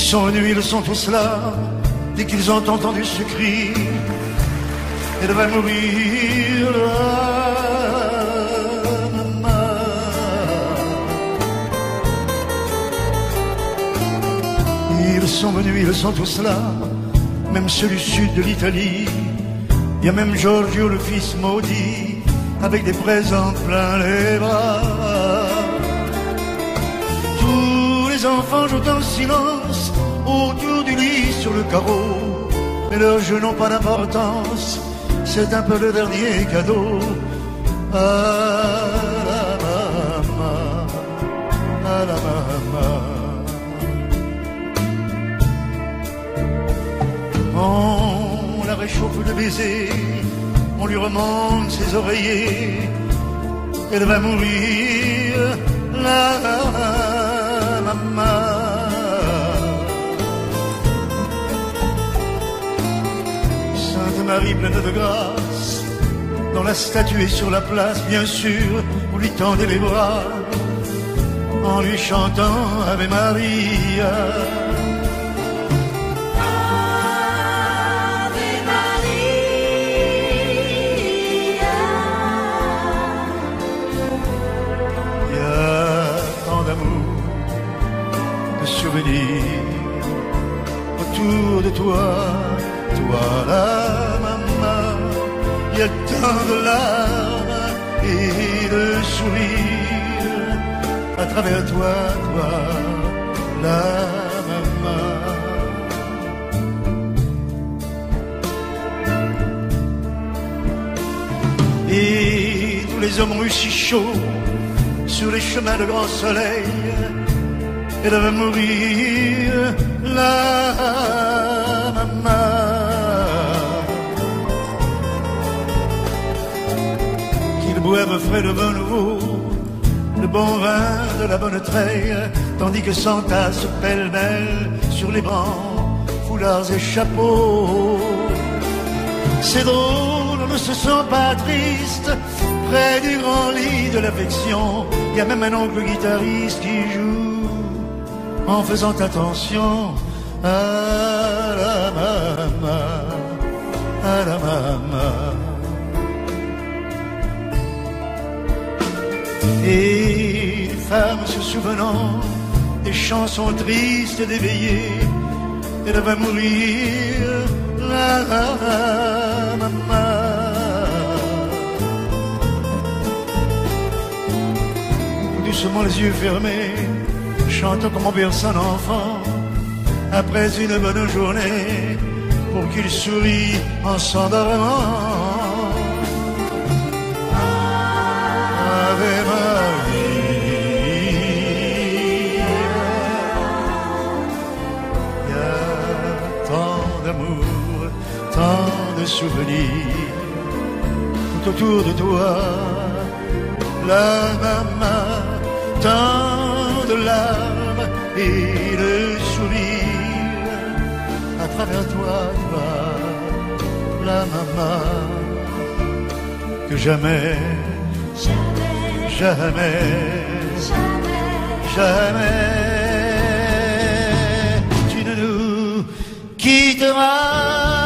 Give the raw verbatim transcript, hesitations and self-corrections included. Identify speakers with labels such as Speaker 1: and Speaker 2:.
Speaker 1: sont venus, ils sont tous là, dès qu'ils ont entendu ce cri, elle va mourir là, maman. Ils sont venus, ils sont tous là, même ceux du sud de l'Italie. Il y a même Giorgio, le fils maudit, avec des présents plein les bras. Tous les enfants jouent en silence autour du lit sur le carreau, mais leurs jeux n'ont pas d'importance, c'est un peu le dernier cadeau. À la maman, à la maman. On la réchauffe de baisers, on lui remonte ses oreillers, elle va mourir, la maman. Sainte Marie pleine de grâce, dont la statue est sur la place, bien sûr, vous lui tendez les bras, en lui chantant Ave Maria. Autour de toi, toi la maman, il y a tant de larmes et de sourires à travers toi, toi la maman. Et tous les hommes ont eu si chaud sur les chemins de grand soleil, elle va mourir, la maman. Qu'ils boivent frais le vin nouveau, le bon vin de la bonne treille, tandis que s'entassent pêle-mêle sur les bancs, foulards et chapeaux. C'est drôle, on ne se sent pas triste, près du grand lit de l'affection. Il y a même un oncle guitariste qui joue en faisant attention à la maman, à la maman. Et les femmes se souvenant des chansons tristes d'éveillé, elle va mourir, la maman. Doucement les yeux fermés, chantant comme on berce un enfant après une bonne journée, pour qu'il sourie en s'endormant. Ave Maria. Il y a tant d'amour, tant de souvenirs tout autour de toi, la maman. Tant de larmes et de sourires à travers toi, toi, la maman, que jamais, jamais, jamais, jamais, jamais tu ne nous quitteras.